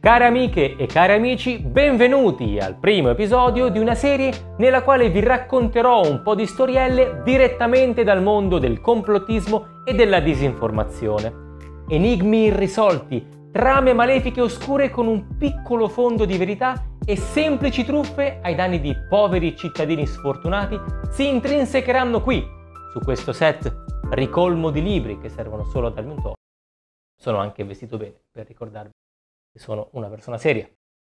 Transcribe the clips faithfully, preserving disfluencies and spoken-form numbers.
Care amiche e cari amici, benvenuti al primo episodio di una serie nella quale vi racconterò un po' di storielle direttamente dal mondo del complottismo e della disinformazione. Enigmi irrisolti, trame malefiche oscure con un piccolo fondo di verità e semplici truffe ai danni di poveri cittadini sfortunati si intrinsecheranno qui, su questo set ricolmo di libri che servono solo a darmi un tono. Sono anche vestito bene per ricordarvi che sono una persona seria.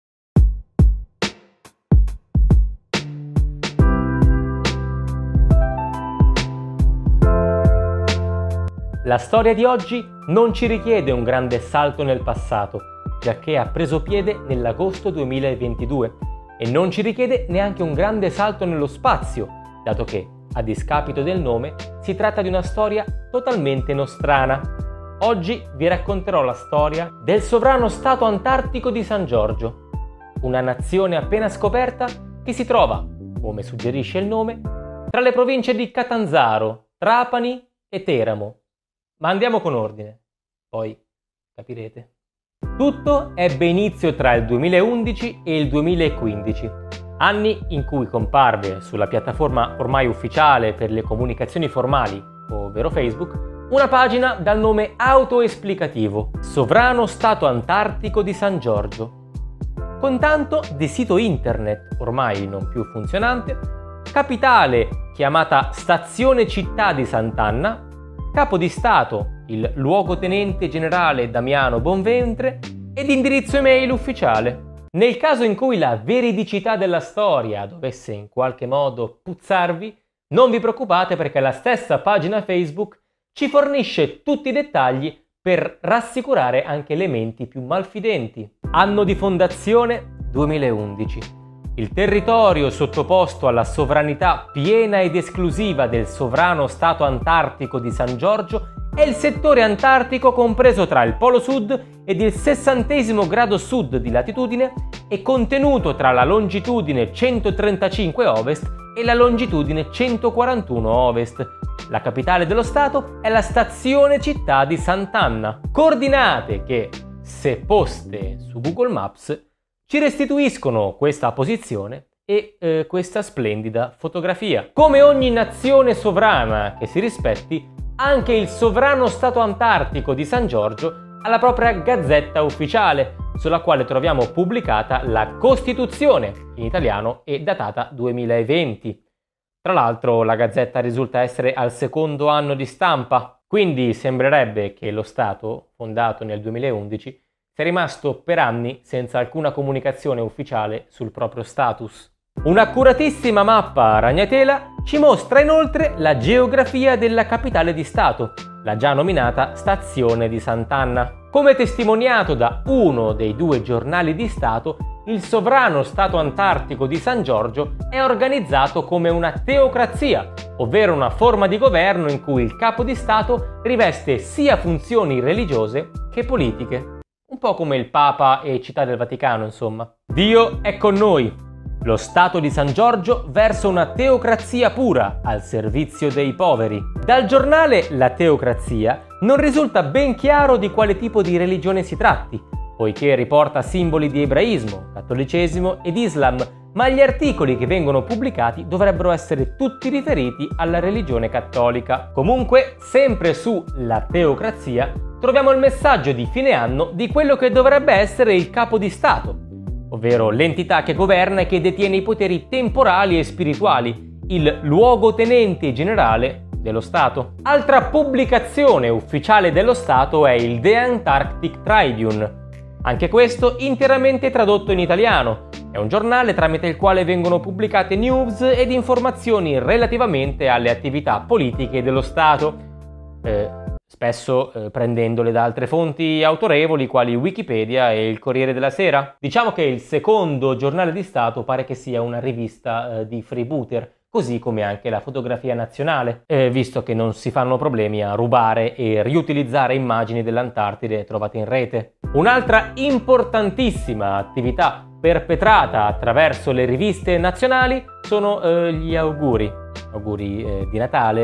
La storia di oggi non ci richiede un grande salto nel passato, giacché ha preso piede nell'agosto duemilaventidue, e non ci richiede neanche un grande salto nello spazio, dato che, a discapito del nome, si tratta di una storia totalmente nostrana. Oggi vi racconterò la storia del sovrano stato antartico di San Giorgio, una nazione appena scoperta che si trova, come suggerisce il nome, tra le province di Catanzaro, Trapani e Teramo. Ma andiamo con ordine, poi capirete. Tutto ebbe inizio tra il duemilaundici e il duemilaquindici, anni in cui comparve sulla piattaforma ormai ufficiale per le comunicazioni formali, ovvero Facebook, una pagina dal nome autoesplicativo, Sovrano Stato Antartico di San Giorgio, con tanto di sito internet ormai non più funzionante, capitale chiamata Stazione Città di Sant'Anna, capo di Stato il luogotenente generale Damiano Bonventre ed indirizzo email ufficiale. Nel caso in cui la veridicità della storia dovesse in qualche modo puzzarvi, non vi preoccupate perché la stessa pagina Facebook ci fornisce tutti i dettagli per rassicurare anche le menti più malfidenti. Anno di fondazione duemilaundici. Il territorio sottoposto alla sovranità piena ed esclusiva del sovrano Stato Antartico di San Giorgio è il settore antartico compreso tra il Polo Sud ed il sessantesimo grado sud di latitudine e contenuto tra la longitudine centotrentacinque ovest e la longitudine centoquarantuno ovest. La capitale dello Stato è la stazione città di Sant'Anna. Coordinate che, se poste su Google Maps, ci restituiscono questa posizione e eh, questa splendida fotografia. Come ogni nazione sovrana che si rispetti, anche il sovrano Stato Antartico di San Giorgio ha la propria gazzetta ufficiale, sulla quale troviamo pubblicata la Costituzione, in italiano e datata duemilaventi. Tra l'altro la gazzetta risulta essere al secondo anno di stampa, quindi sembrerebbe che lo Stato, fondato nel duemilaundici, sia rimasto per anni senza alcuna comunicazione ufficiale sul proprio status. Un'accuratissima mappa a ragnatela ci mostra inoltre la geografia della capitale di Stato, la già nominata Stazione di Sant'Anna. Come testimoniato da uno dei due giornali di Stato, il sovrano Stato Antartico di San Giorgio è organizzato come una teocrazia, ovvero una forma di governo in cui il capo di Stato riveste sia funzioni religiose che politiche. Un po' come il Papa e Città del Vaticano, insomma. Dio è con noi! Lo Stato di San Giorgio verso una teocrazia pura al servizio dei poveri. Dal giornale La Teocrazia non risulta ben chiaro di quale tipo di religione si tratti, poiché riporta simboli di ebraismo, cattolicesimo ed Islam, ma gli articoli che vengono pubblicati dovrebbero essere tutti riferiti alla religione cattolica. Comunque, sempre su La Teocrazia, troviamo il messaggio di fine anno di quello che dovrebbe essere il capo di Stato, ovvero l'entità che governa e che detiene i poteri temporali e spirituali, il luogotenente generale dello Stato. Altra pubblicazione ufficiale dello Stato è il The Antarctic Tribune, anche questo interamente tradotto in italiano. È un giornale tramite il quale vengono pubblicate news ed informazioni relativamente alle attività politiche dello Stato, eh, spesso eh, prendendole da altre fonti autorevoli quali Wikipedia e il Corriere della Sera. Diciamo che il secondo giornale di Stato pare che sia una rivista eh, di freebooter, così come anche la Fotografia Nazionale, eh, visto che non si fanno problemi a rubare e riutilizzare immagini dell'Antartide trovate in rete. Un'altra importantissima attività perpetrata attraverso le riviste nazionali sono eh, gli auguri, auguri eh, di Natale,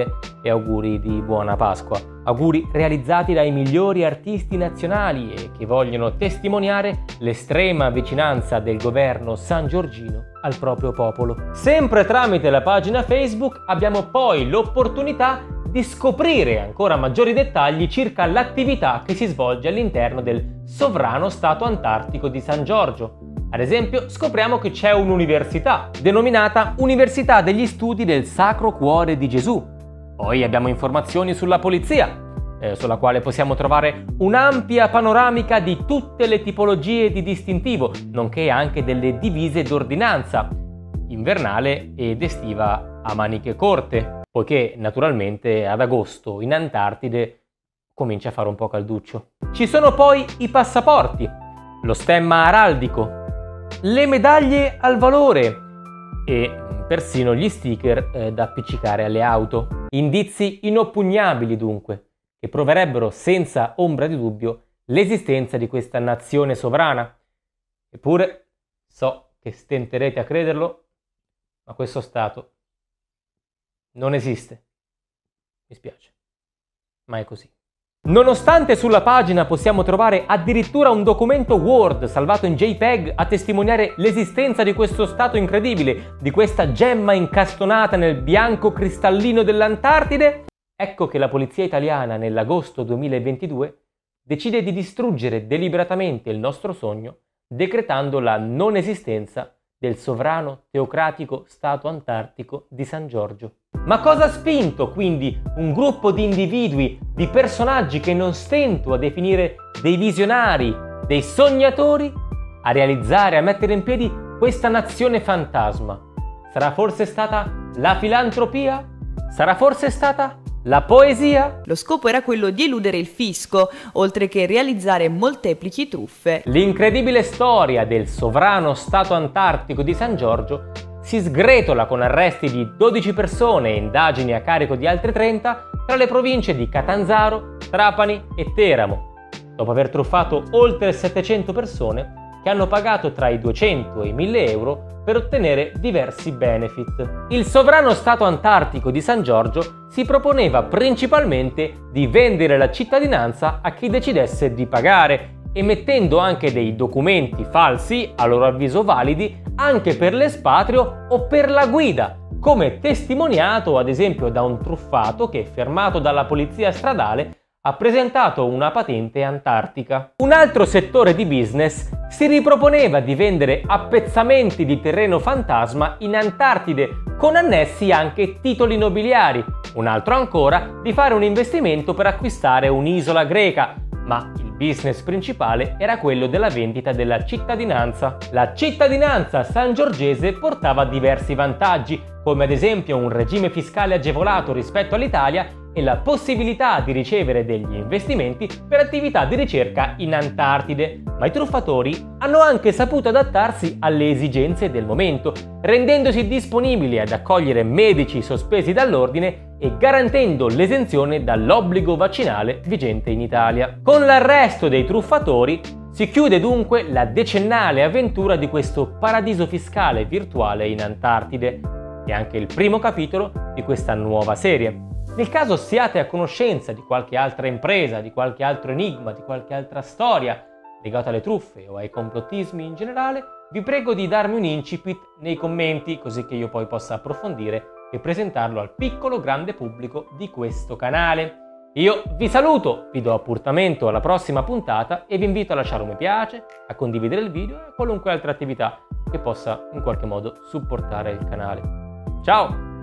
e auguri di buona Pasqua. Auguri realizzati dai migliori artisti nazionali e che vogliono testimoniare l'estrema vicinanza del governo sangiorgino al proprio popolo. Sempre tramite la pagina Facebook abbiamo poi l'opportunità di scoprire ancora maggiori dettagli circa l'attività che si svolge all'interno del sovrano Stato Antartico di San Giorgio. Ad esempio, scopriamo che c'è un'università, denominata Università degli Studi del Sacro Cuore di Gesù. Poi abbiamo informazioni sulla polizia, eh, sulla quale possiamo trovare un'ampia panoramica di tutte le tipologie di distintivo, nonché anche delle divise d'ordinanza, invernale ed estiva a maniche corte, poiché naturalmente ad agosto in Antartide comincia a fare un po' calduccio. Ci sono poi i passaporti, lo stemma araldico, le medaglie al valore e persino gli sticker eh, da appiccicare alle auto. Indizi inoppugnabili dunque, che proverebbero senza ombra di dubbio l'esistenza di questa nazione sovrana. Eppure, so che stenterete a crederlo, ma questo Stato non esiste. Mi spiace, ma è così. Nonostante sulla pagina possiamo trovare addirittura un documento Word salvato in JPEG a testimoniare l'esistenza di questo stato incredibile, di questa gemma incastonata nel bianco cristallino dell'Antartide, ecco che la polizia italiana nell'agosto duemilaventidue decide di distruggere deliberatamente il nostro sogno, decretando la non esistenza del sovrano teocratico Stato Antartico di San Giorgio. Ma cosa ha spinto quindi un gruppo di individui, di personaggi che non stento a definire dei visionari, dei sognatori, a realizzare, a mettere in piedi questa nazione fantasma? Sarà forse stata la filantropia? Sarà forse stata la poesia? Lo scopo era quello di eludere il fisco, oltre che realizzare molteplici truffe. L'incredibile storia del sovrano Stato Antartico di San Giorgio si sgretola con arresti di dodici persone e indagini a carico di altre trenta tra le province di Catanzaro, Trapani e Teramo, dopo aver truffato oltre settecento persone che hanno pagato tra i duecento e i mille euro per ottenere diversi benefit. Il sovrano Stato Antartico di San Giorgio si proponeva principalmente di vendere la cittadinanza a chi decidesse di pagare, emettendo anche dei documenti falsi, a loro avviso validi, anche per l'espatrio o per la guida, come testimoniato ad esempio da un truffato che, fermato dalla polizia stradale, ha presentato una patente antartica. Un altro settore di business si riproponeva di vendere appezzamenti di terreno fantasma in Antartide, con annessi anche titoli nobiliari. Un altro ancora di fare un investimento per acquistare un'isola greca, ma il business principale era quello della vendita della cittadinanza. La cittadinanza sangiorgese portava diversi vantaggi, come ad esempio un regime fiscale agevolato rispetto all'Italia e la possibilità di ricevere degli investimenti per attività di ricerca in Antartide. Ma i truffatori hanno anche saputo adattarsi alle esigenze del momento, rendendosi disponibili ad accogliere medici sospesi dall'ordine e garantendo l'esenzione dall'obbligo vaccinale vigente in Italia. Con l'arresto dei truffatori si chiude dunque la decennale avventura di questo paradiso fiscale virtuale in Antartide, e anche il primo capitolo di questa nuova serie. Nel caso siate a conoscenza di qualche altra impresa, di qualche altro enigma, di qualche altra storia legata alle truffe o ai complottismi in generale, vi prego di darmi un incipit nei commenti, così che io poi possa approfondire e presentarlo al piccolo grande pubblico di questo canale. Io vi saluto, vi do appuntamento alla prossima puntata e vi invito a lasciare un mi piace, a condividere il video e qualunque altra attività che possa in qualche modo supportare il canale. Ciao!